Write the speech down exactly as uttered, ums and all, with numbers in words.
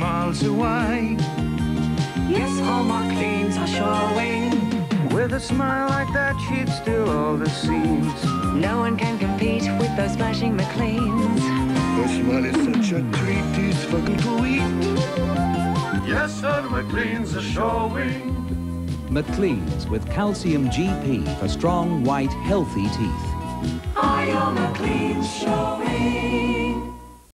miles away. Yes, our MacLeans are showing. With a smile like that, she'd still all the seams. No one can compete with those splashing MacLeans. Her smile is such a treat, it's fucking to eat. Yes, our MacLeans are showing. MacLeans with calcium G P for strong, white, healthy teeth. Are your MacLeans showing?